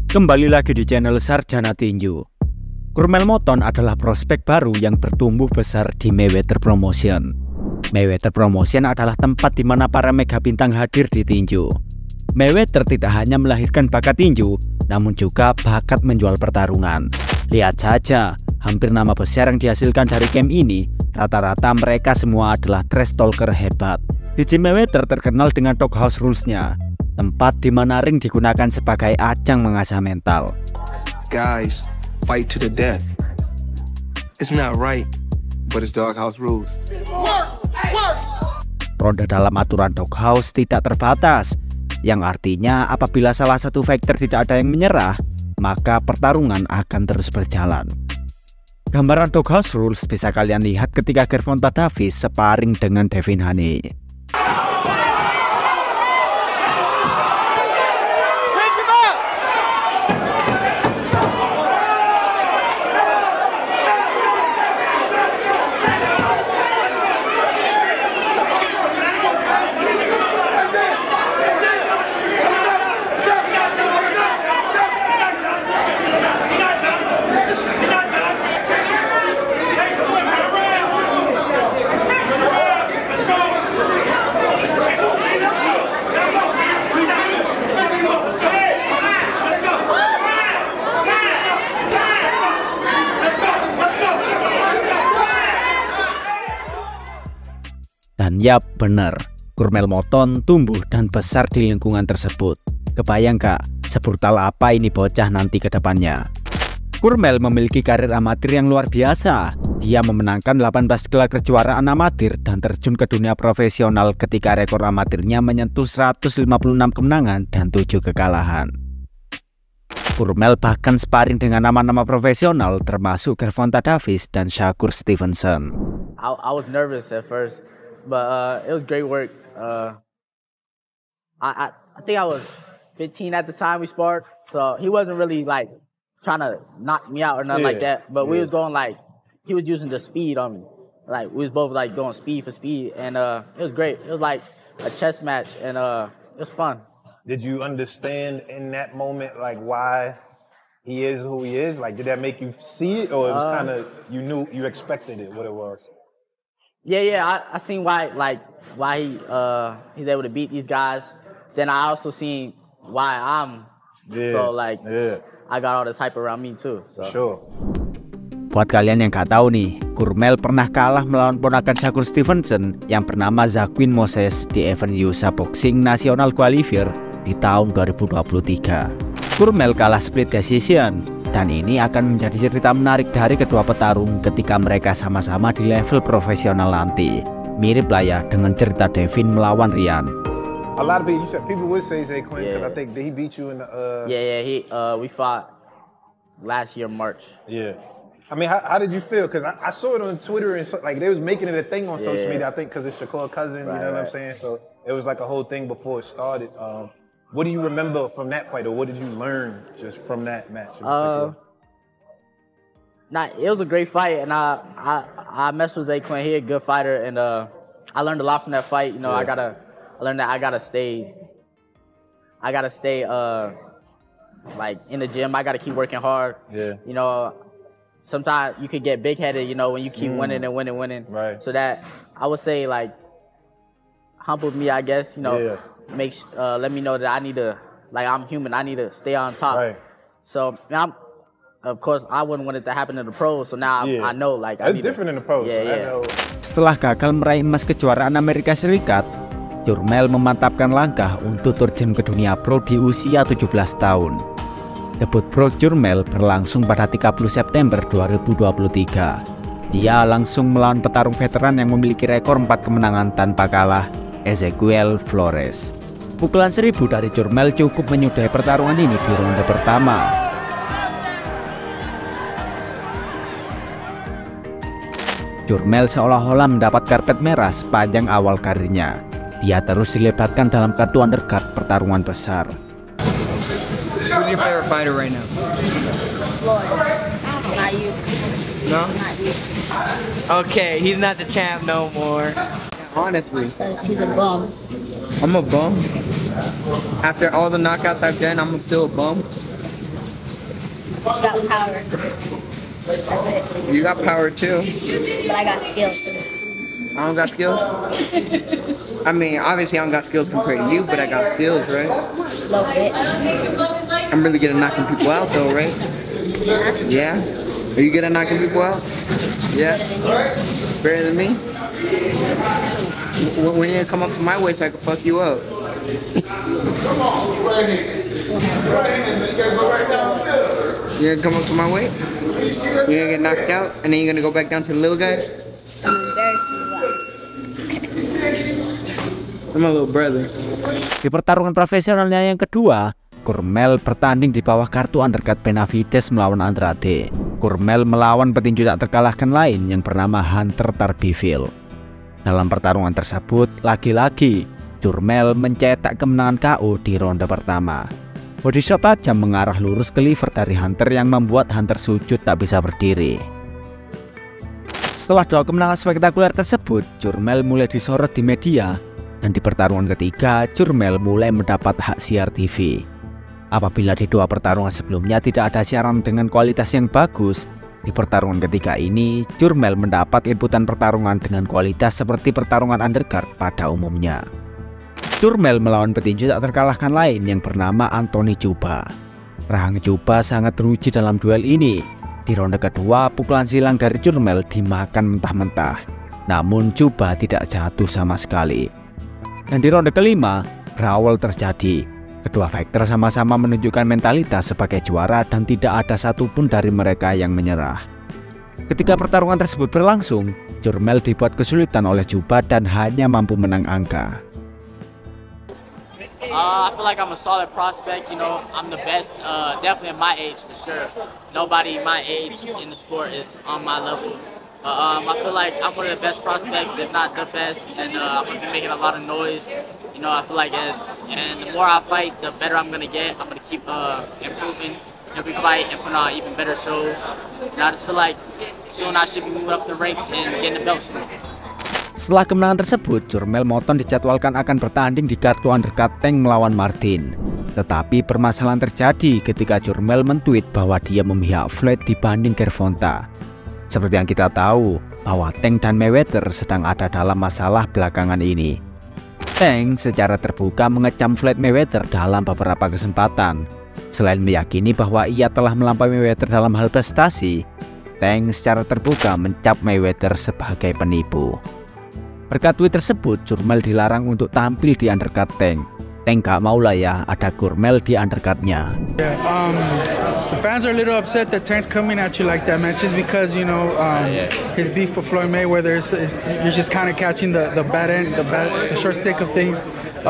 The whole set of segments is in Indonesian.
Kembali lagi di channel Sarjana Tinju. Kurmel Motton adalah prospek baru yang bertumbuh besar di Mayweather Promotion. Mayweather Promotion adalah tempat di mana para mega bintang hadir di tinju. Mayweather tidak hanya melahirkan bakat tinju, namun juga bakat menjual pertarungan. Lihat saja, hampir nama besar yang dihasilkan dari camp ini, rata-rata mereka semua adalah trash talker hebat. Di gym Mayweather terkenal dengan doghouse rules-nya, tempat di mana ring digunakan sebagai ajang mengasah mental. Guys, fight to the death. It's not right, but it's doghouse rules. Ronde dalam aturan doghouse tidak terbatas, yang artinya apabila salah satu fighter tidak ada yang menyerah, maka pertarungan akan terus berjalan. Gambaran doghouse rules bisa kalian lihat ketika Gervonta Davis sparring dengan Devin Haney. Dan yap, bener, Kurmel Motton tumbuh dan besar di lingkungan tersebut. Kebayang gak, sebrutal apa ini bocah nanti ke depannya? Kurmel memiliki karir amatir yang luar biasa. Dia memenangkan 18 gelar kejuaraan amatir dan terjun ke dunia profesional ketika rekor amatirnya menyentuh 156 kemenangan dan 7 kekalahan. Kurmel bahkan sparring dengan nama-nama profesional termasuk Gervonta Davis dan Shakur Stevenson. I was nervous at first. But it was great work. I think I was 15 at the time we sparred, so he wasn't really like trying to knock me out or nothing like that. But we was going like he was using the speed on me. Like we was both like going speed for speed, and it was great. It was like a chess match, and it was fun. Did you understand in that moment like why he is who he is? Like did that make you see it, or it was kind of you expected it what it was? Yeah, I seen why he's able to beat these guys. Then I also seen why I'm so like I got all this hype around me too. So. Sure. Buat kalian yang gak tahu nih, Kurmel pernah kalah melawan ponakan Shakur Stevenson yang bernama Jacqueline Moses di event USA Boxing National Qualifier di tahun 2023. Kurmel kalah split decision. Dan ini akan menjadi cerita menarik dari kedua petarung ketika mereka sama-sama di level profesional nanti. Mirip lah ya dengan cerita Devin melawan Ryan. A lot of people would say Zay Quinn because I think did he beat you in the we fought last year March. Yeah. I mean, how did you feel? Because I saw it on Twitter and so, like they was making it a thing on social media. I think because it's Shakur cousin, you know what I'm saying? So it was like a whole thing before it started. What do you remember from that fight, or what did you learn just from that match in particular? It was a great fight, and I messed with Zay Quinn. He a good fighter, and I learned a lot from that fight. You know, I learned that I gotta stay like in the gym. I gotta keep working hard. Yeah. You know, sometimes you could get big headed. You know, when you keep winning and winning. Right. So that I would say like humbled me, I guess. You know. Yeah. Let me know that I need to, like I'm human, I need to stay on top. Right. So of course I wouldn't want it to happen in the pros, so now I know like it's different in the pros. Yeah. Setelah gagal meraih emas kejuaraan Amerika Serikat, Kurmel memantapkan langkah untuk terjun ke dunia pro di usia 17 tahun. Debut pro Kurmel berlangsung pada 30 September 2023. Dia langsung melawan petarung veteran yang memiliki rekor 4 kemenangan tanpa kalah, Ezequiel Flores. Pukulan 1000 dari Kurmel cukup menyudahi pertarungan ini di ronde pertama. Kurmel seolah-olah mendapat karpet merah sepanjang awal karirnya. Dia terus dilibatkan dalam kartu undercard pertarungan besar. Who's your favorite fighter right now? Floyd. Not you. No? Not you. Okay, he's not the champ no more. Honestly. Because he's a bum. I'm a bum. After all the knockouts I've done, I'm still a bum. got power. That's it. You got power too. But I got skill too. I don't got skills. I mean, obviously I don't got skills compared to you, but I got skills, right? A little bit. I'm really good at knocking people out, though, right? Yeah. Yeah. Are you good at knocking people out? Yeah. Better than me? When you come up to my weight so I can fuck you up. You gonna come up to my weight? You gonna get knocked out and then you're gonna go back down to the little guys? I'm embarrassed you. I'm a little brother. Di pertarungan profesionalnya yang kedua, Curmel bertanding di bawah kartu undercard Benavides melawan Andrade. Curmel melawan petinju tak terkalahkan lain yang bernama Hunter Tarbiville. Dalam pertarungan tersebut, lagi-lagi Curmel mencetak kemenangan KO di ronde pertama. Body shot tajam mengarah lurus ke liver dari Hunter yang membuat Hunter sujud tak bisa berdiri. Setelah dua kemenangan spektakuler tersebut, Curmel mulai disorot di media, dan di pertarungan ketiga, Curmel mulai mendapat hak siar TV. Apabila di dua pertarungan sebelumnya tidak ada siaran dengan kualitas yang bagus, di pertarungan ketiga ini, Curmel mendapat inputan pertarungan dengan kualitas seperti pertarungan undercard pada umumnya. Curmel melawan petinju tak terkalahkan lain yang bernama Anthony Chuba. Rahang Chuba sangat teruji dalam duel ini. Di ronde kedua, pukulan silang dari Curmel dimakan mentah-mentah. Namun Chuba tidak jatuh sama sekali. Dan di ronde kelima, brawl terjadi. Kedua fighter sama-sama menunjukkan mentalitas sebagai juara dan tidak ada satupun dari mereka yang menyerah. Ketika pertarungan tersebut berlangsung, Curmel dibuat kesulitan oleh Chuba dan hanya mampu menang angka. I feel like I'm a solid prospect. You know, I'm the best, definitely at my age for sure. Nobody my age in the sport is on my level. I feel like I'm one of the best prospects, if not the best, and I'm gonna be making a lot of noise. You know, I feel like, and the more I fight, the better I'm gonna get. I'm gonna keep improving every fight and putting on even better shows. And I just feel like soon I should be moving up the ranks and getting the belt soon. Setelah kemenangan tersebut, Curmel Moton dijadwalkan akan bertanding di kartu undercard Tank melawan Martin. Tetapi permasalahan terjadi ketika Curmel mentweet bahwa dia memihak Floyd dibanding Gervonta. Seperti yang kita tahu, bahwa Tank dan Mayweather sedang ada dalam masalah belakangan ini. Tank secara terbuka mengecam Floyd Mayweather dalam beberapa kesempatan. Selain meyakini bahwa ia telah melampaui Mayweather dalam hal prestasi, Tank secara terbuka mencap Mayweather sebagai penipu. Berkat tweet tersebut, Curmel dilarang untuk tampil di undercard Tank. Tank gak mau lah ya ada Curmel di undercardnya. The fans are a little upset that Tank's coming at you like that, man. Just because, you know, his beef with Floyd Mayweather you're just kind of catching the bad end, the short stick of things.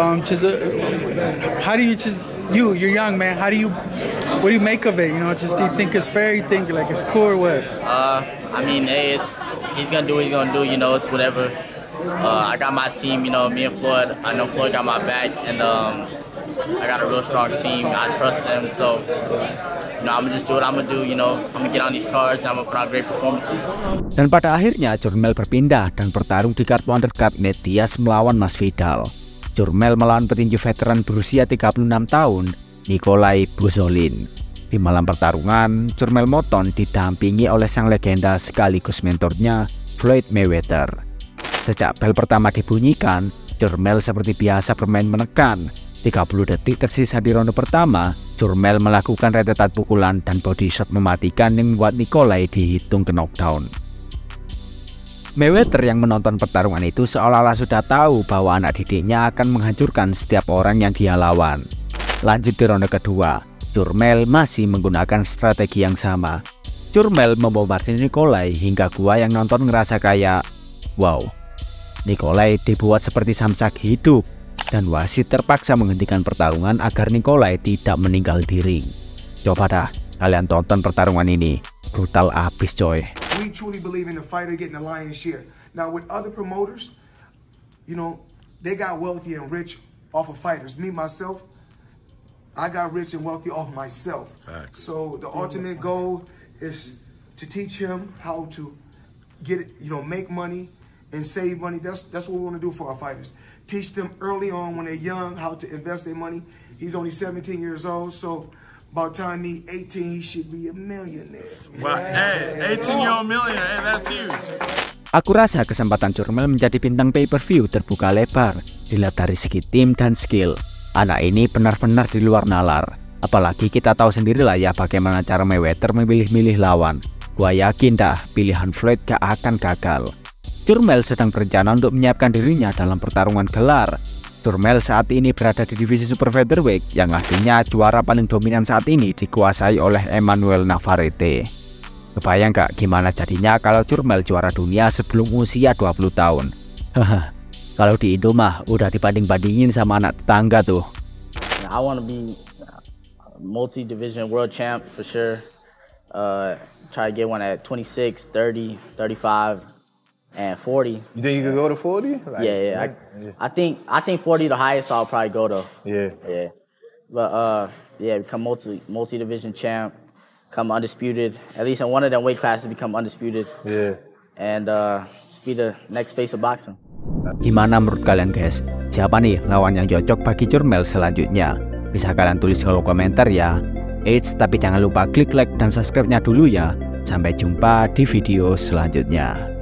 How do you you're young, man. What do you make of it? You know, do you think it's fair? You think like it's cool or what? I mean, hey, he's gonna do what he's gonna do. You know, it's whatever. I got my team, you know, me and Floyd. I know Floyd got my back, and I got a real strong team. I trust them, so you know, I'm gonna just do what I'm gonna do. You know, I'm gonna get on these cards. I'm gonna put on great performances. Dan pada akhirnya Curmel berpindah dan bertarung di kartu undercard Nate Diaz melawan Masvidal. Curmel melawan petinju veteran berusia 36 tahun, Nikolai Buzolin. Di malam pertarungan, Curmel Moton didampingi oleh sang legenda sekaligus mentornya, Floyd Mayweather. Sejak bel pertama dibunyikan, Curmel seperti biasa bermain menekan. 30 detik tersisa di ronde pertama, Curmel melakukan rentetan pukulan dan body shot mematikan yang membuat Nikolai dihitung ke knockdown. Mayweather yang menonton pertarungan itu seolah-olah sudah tahu bahwa anak didiknya akan menghancurkan setiap orang yang dia lawan. Lanjut di ronde kedua, Curmel masih menggunakan strategi yang sama. Curmel membombardir Nikolai hingga gua yang nonton ngerasa kayak, wow, Nikolai dibuat seperti samsak hidup, dan wasit terpaksa menghentikan pertarungan agar Nikolai tidak meninggal di ring. Coba dah kalian tonton pertarungan ini, brutal abis coy. We truly believe in the fighter getting the lion's share. Now with other promoters, you know, they got wealthy and rich off of fighters. Me, myself, I got rich and wealthy off myself. Facts. So the ultimate goal is to teach him how to get, you know, make money and save money. That's what we want to do for our fighters. Teach them early on when they're young how to invest their money. He's only 17 years old, so About time he 18, he should be a millionaire. Wow, hey, 18-year-old millionaire, hey, that's huge. Aku rasa kesempatan Curmel menjadi bintang pay-per-view terbuka lebar, dilihat dari segi tim dan skill. Anak ini benar-benar di luar nalar. Apalagi kita tahu sendirilah ya bagaimana cara Mayweather memilih-milih lawan. Gua yakin dah pilihan Floyd gak akan gagal. Curmel sedang berencana untuk menyiapkan dirinya dalam pertarungan gelar. Curmel saat ini berada di divisi super featherweight yang artinya juara paling dominan saat ini dikuasai oleh Emmanuel Navarrete. Kebayang gak gimana jadinya kalau Curmel juara dunia sebelum usia 20 tahun? Haha. Kalau di Indo mah udah dibanding-bandingin sama anak tetangga tuh. I want to be multi-division world champ for sure. Try to get one at 26, 30, 35, and 40. You think you could go to 40? Like, yeah. I think 40 the highest I'll probably go to. Yeah. But yeah, become multi-division champ, become undisputed. At least in one of them weight classes, become undisputed. Yeah. And just be the next face of boxing. Gimana menurut kalian guys? Siapa nih lawan yang cocok bagi Curmel selanjutnya? Bisa kalian tulis di kolom komentar ya. Tapi jangan lupa klik like dan subscribe-nya dulu ya. Sampai jumpa di video selanjutnya.